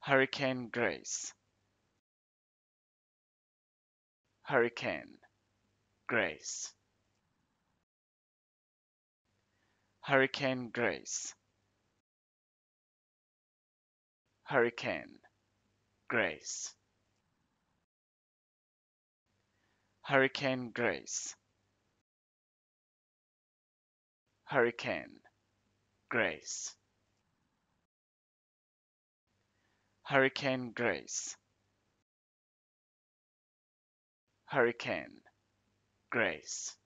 Hurricane Grace. Hurricane Grace. Hurricane Grace. Hurricane Grace. Hurricane Grace. Hurricane Grace. Hurricane Grace. Hurricane Grace.